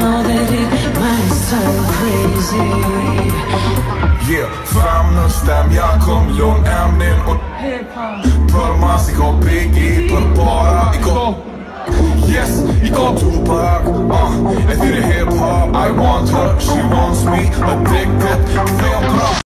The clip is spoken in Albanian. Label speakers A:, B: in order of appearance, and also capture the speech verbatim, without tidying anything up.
A: know that it might sound crazy.
B: Yeah, framnustem jakom lon emnin och Për mas I ko Biggie, për para I ko Yes, I ko Tupac, uh, e thiri hip hop I want her, she wants me, addicted, feel